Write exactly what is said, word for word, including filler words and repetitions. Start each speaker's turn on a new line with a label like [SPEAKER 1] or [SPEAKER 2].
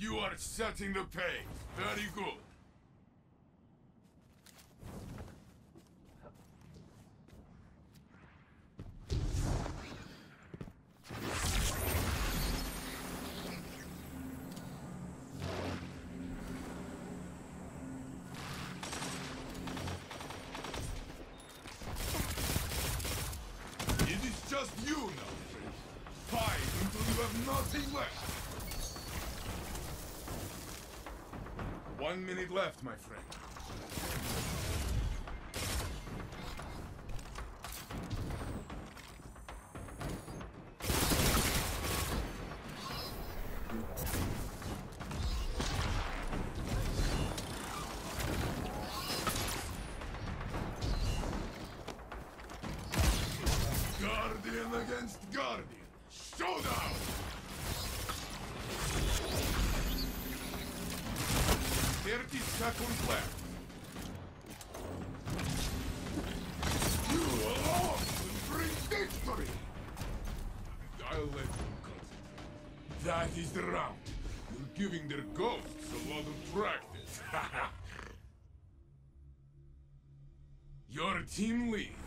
[SPEAKER 1] You are setting the pace. Very good. It is just you now. Fight until you have nothing left. One minute left, my friend. Guardian against Guardian. Showdown! Thirty seconds left. You alone will bring victory! I'll let you cut. That is the round. You're giving their ghosts a lot of practice. Your team leads.